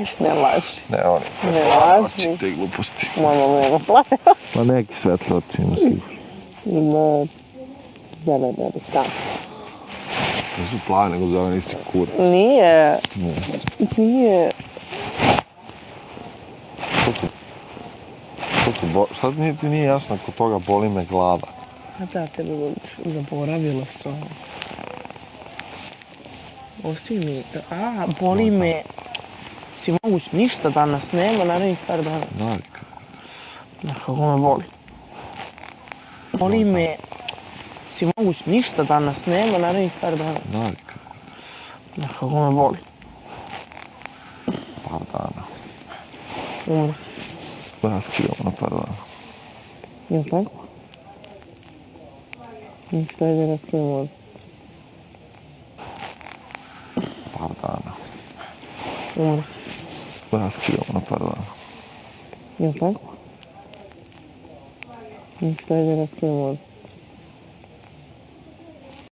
Ne laži. Ne, oni Ne laži. oči te gluposti. Mama nema plave. Ma neki svetlo oči ima sigurno. Ima zelene, šta? Nisu plave, nego zeleni isti kurac. Nije. Nije. Šta ti nije jasno kod toga boli me glava? A da, tebe zaboravila sam. Ostavi mi. A, boli me. Si moguć, ništa danas nema, narednih par dana. Navika. Znaš kako me boli. Boli me. Si moguć, ništa danas nema, narednih par dana. Navika. Znaš kako me boli. Par dana. Umret. Raskidamo na par dana. Jel' tako? Šta je da raskidamo ovdje? Par dana. Umret. Raskidamo na par dana. Jel' tako? Šta je da raskidamo ovdje?